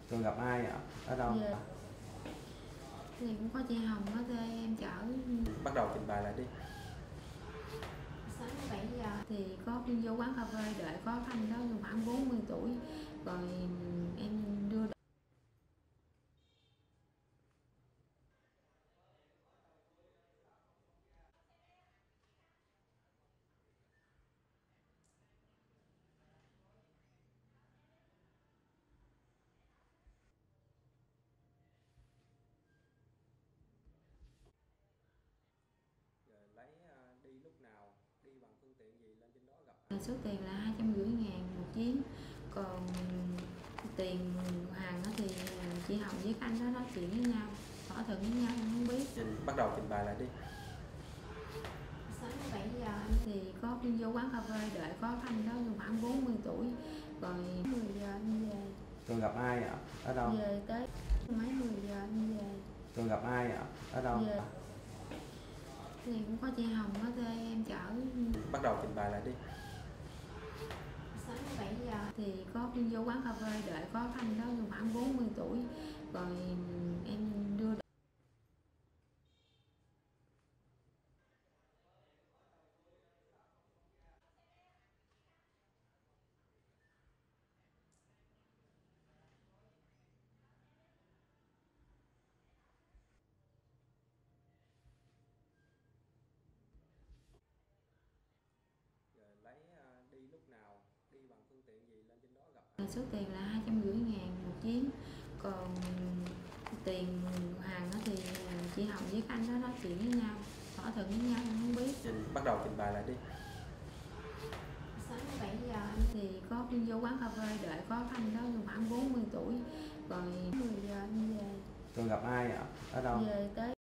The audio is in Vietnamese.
Tôi gặp ai ạ? Ở đâu? Về thì cũng có chị Hồng có thuê em chở. Bắt đầu trình bày lại đi. Sáng 7 giờ thì có vô quán cà phê đợi có anh đó khoảng 40 tuổi rồi em đưa. Rồi lấy đi lúc nào, đi bằng phương tiện gì lên trên đó gặp Số tiền là 250.000 một chuyến, còn tiền hàng đó thì chị Hồng với cái anh đó nói chuyện với nhau, thỏa thuận với nhau em không biết. Bắt đầu trình bày lại đi. Sáng 7 giờ thì có vô quán cà phê đợi có anh đó khoảng 40 tuổi rồi 10 giờ em về. Tôi gặp ai ạ? Ở đâu? Về tới mấy 10 giờ em về. Tôi gặp ai ạ? Ở đâu? Về thì cũng có chị Hồng có thuê em chở. Bắt đầu trình bày lại đi. Sáng 7 giờ thì có vô quán cà phê đợi có anh đó khoảng 40 tuổi rồi em đưa. Rồi lấy đi lúc nào, đi bằng phương tiện gì lên trên đó gặp Số tiền là 250.000 một chuyến, còn tiền hàng đó thì chị Hồng với cái anh đó nói chuyện với nhau, thỏa thuận với nhau em không biết. Bắt đầu trình bày lại đi. Sáng 7 giờ thì có vô quán cà phê đợi có anh đó khoảng 40 tuổi rồi 10 giờ em về. Tôi gặp ai ạ? Ở đâu? Về tới